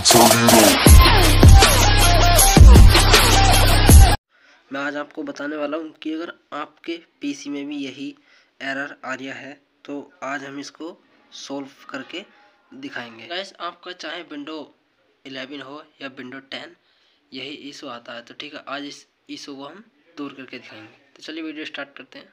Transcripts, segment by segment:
मैं आज आपको बताने वाला हूँ कि अगर आपके पीसी में भी यही एरर आ रहा है तो आज हम इसको सॉल्व करके दिखाएंगे। गाइस, आपका चाहे विंडो 11 हो या विंडो 10 यही इशू आता है, तो ठीक है, आज इस इशू को हम दूर करके दिखाएंगे। तो चलिए वीडियो स्टार्ट करते हैं।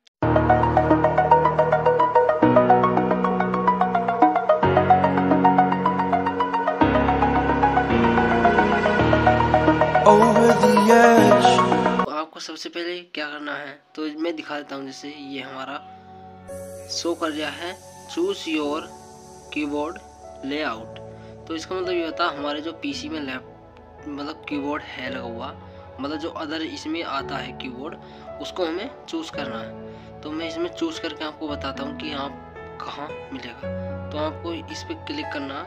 तो आपको सबसे पहले क्या करना है तो मैं दिखा देता हूँ। जैसे ये हमारा शो कर रहा है चूज योर कीबोर्ड लेआउट, तो इसका मतलब ये होता है हमारे जो पीसी में मतलब कीबोर्ड है लगा हुआ, मतलब जो अदर इसमें आता है कीबोर्ड, उसको हमें चूज करना है। तो मैं इसमें चूज करके आपको बताता हूँ कि आप कहाँ मिलेगा। तो आपको इस पे क्लिक करना,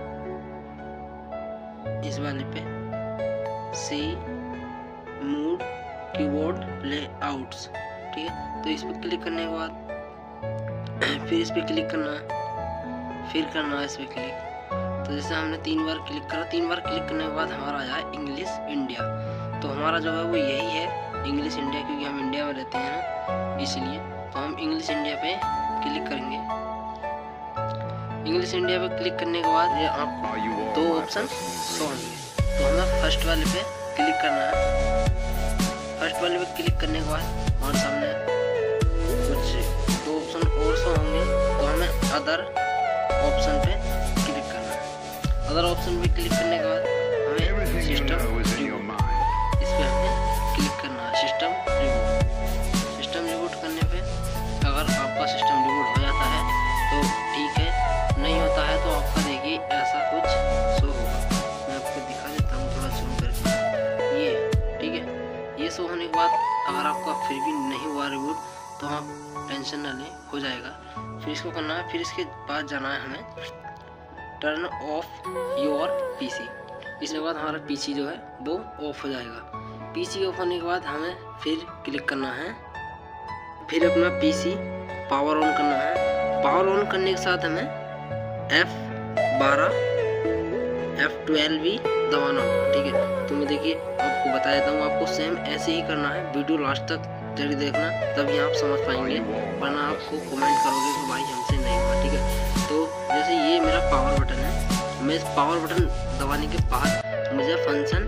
इस वाले पे सी मूड कीबोर्ड लेआउट्स, ठीक है। तो इस पे क्लिक करने के बाद फिर इस पे क्लिक करना है, फिर करना है इस पे क्लिक। तो जैसे हमने 3 बार क्लिक करा, 3 बार क्लिक करने के बाद हमारा आ जाए इंग्लिश इंडिया। तो हमारा जो है वो यही है इंग्लिश इंडिया, क्योंकि हम इंडिया में रहते हैं ना, इसलिए। तो हम इंग्लिश इंडिया पे क्लिक करेंगे। इंग्लिश इंडिया पे क्लिक करने के बाद ये आपको 2 ऑप्शन शो होंगे। तो हमें फर्स्ट वाले पे क्लिक करना है। फर्स्ट वाले पे क्लिक करने के बाद हमारे सामने कुछ 2 ऑप्शन और शो होंगे। तो हमें अदर ऑप्शन पे क्लिक करना है। अदर ऑप्शन पे क्लिक करने के बाद हमें सिस्टम रिबूट, इस पे हमें क्लिक करना है। सिस्टम रिबूट करने पे अगर आपका सिस्टम रिबूट हो जाता है तो ठीक है, नहीं होता है तो आपका देखिए ऐसा कुछ शो होगा। मैं आपको दिखा देता हूँ थोड़ा जूम करके, ये ठीक है। ये शो होने के बाद अगर आपका फिर भी नहीं हुआ रिबूट तो आप टेंशन न लें, हो जाएगा। फिर इसको करना है, फिर इसके बाद जाना है हमें टर्न ऑफ योर पीसी। इसके बाद हमारा पीसी जो है वो ऑफ हो जाएगा। पीसी ऑफ होने के बाद हमें फिर क्लिक करना है, फिर अपना पीसी पावर ऑन करना है। पावर ऑन करने के साथ हमें F12 F12 भी दबाना होगा, ठीक है। तो मैं देखिए आपको बता देता हूँ, आपको सेम ऐसे ही करना है। वीडियो लास्ट तक जरूर देखना, तभी आप समझ पाएंगे, वरना आपको कमेंट करोगे कि भाई हमसे नहीं हुआ, ठीक है। तो जैसे ये मेरा पावर बटन है, मैं इस पावर बटन दबाने के बाद मुझे फंक्शन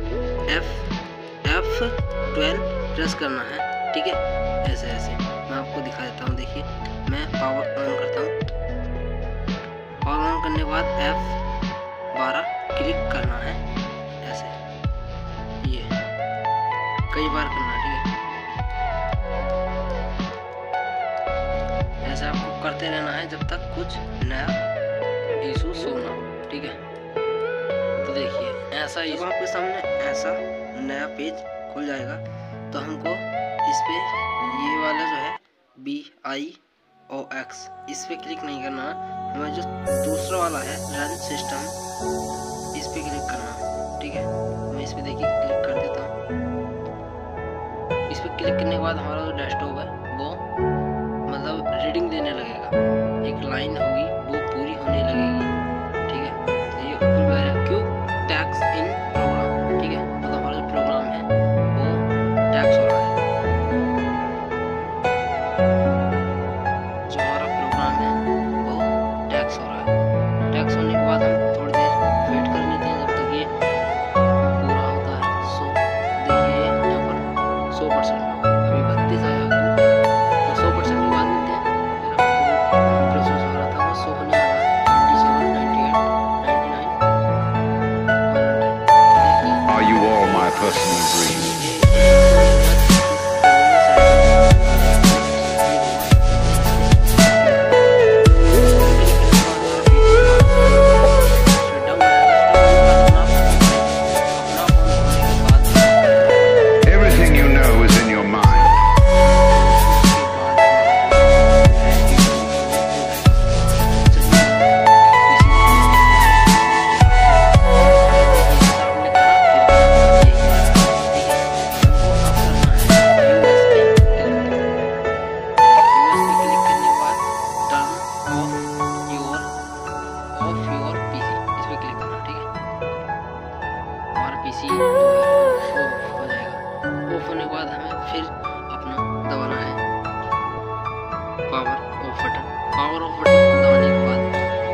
F12 प्रेस करना है, ठीक है। ऐसे ऐसे मैं आपको दिखा देता हूँ। देखिए मैं पावर ऑन करता हूँ। पावर ऑन करने के बाद F12 क्लिक करना है, ऐसे ये कई बार करना है, ठीक है। ऐसे आपको करते रहना है जब तक कुछ नया इशू शो ना हो, ठीक है। तो देखिए ऐसा इशू आपके सामने ऐसा नया पेज खुल जाएगा। तो हमको इस पे ये वाला जो है BIOX, इस पे क्लिक नहीं करना, हमें जो दूसरा वाला है रन सिस्टम, इस पे क्लिक करना, ठीक है। मैं इस पे देखिए क्लिक कर देता हूँ। इस पे क्लिक करने के बाद हमारा जो डेस्कटॉप है वो मतलब रीडिंग देने लगेगा, एक लाइन होगी वो पूरी होने लगेगी, ठीक है। तो ये ऊपर में है क्यों टैक्स इन प्रोग्राम, ठीक है। मतलब हमारा जो प्रोग्राम है वो टैक्स हो रहा है, जो हमारा प्रोग्राम है वो टैक्स हो रहा है। टैक्स होने के बाद हम थोड़ी देर वेट कर लेते हैं जब तक ये पूरा होता है। सो देखिए यहाँ पर 100% होगा, अभी 32 आया, तो 100% की बात मिलते हैं। मेरा प्रोसेस हो रहा था PC जो है ऑफ हो जाएगा। ऑफ होने के बाद हमें फिर अपना दबाना है power off button. Power off button दबाने के बाद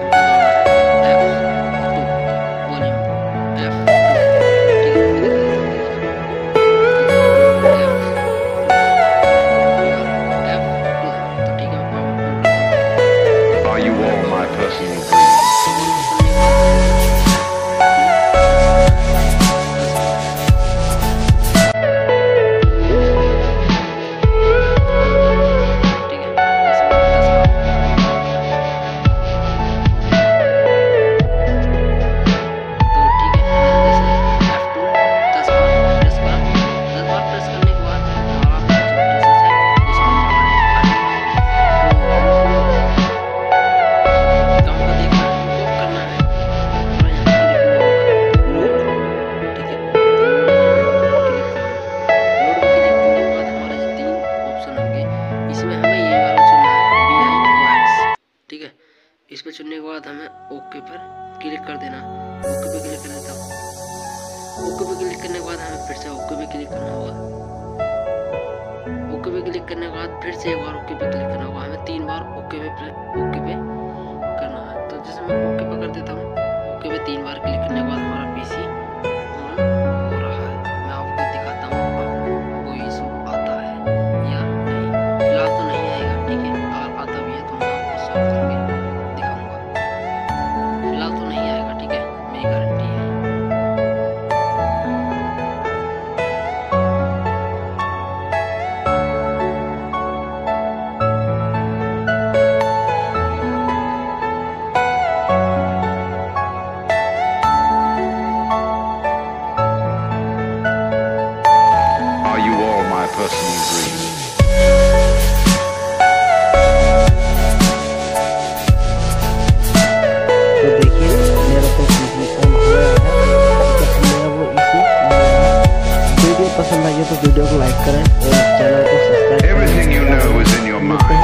इस पर चुनने के बाद हमें ओके पर क्लिक कर देना। ओके पे क्लिक कर देता हूँ। ओके पे क्लिक करने के बाद हमें फिर से ओके पे क्लिक करना होगा। ओके पे क्लिक करने के बाद फिर से एक बार ओके पे क्लिक करना होगा। हमें 3 बार ओके पे करना है। तो जैसे मैं ओके पे कर देता हूँ, ओके पे 3 बार क्लिक करने के बाद हमारा पीसी ऑन हो रहा है। मैं आपको दिखाता हूँ कोई इशू आता है या नहीं। फिलहाल तो नहीं आएगा, ठीक है। अगर आता भी है तो मैं आपको सॉल्व करके फिलहाल तो नहीं आएगा, ठीक है, मेरी गारंटी है। Are you all my personal dreams? तो देखिए मेरा तो पीसी ऑन हो गया है। तो मेरा वो इशू वीडियो पसंद आई तो वीडियो को लाइक करें और चैनल को सब्सक्राइब करें। Everything you know is in your mind.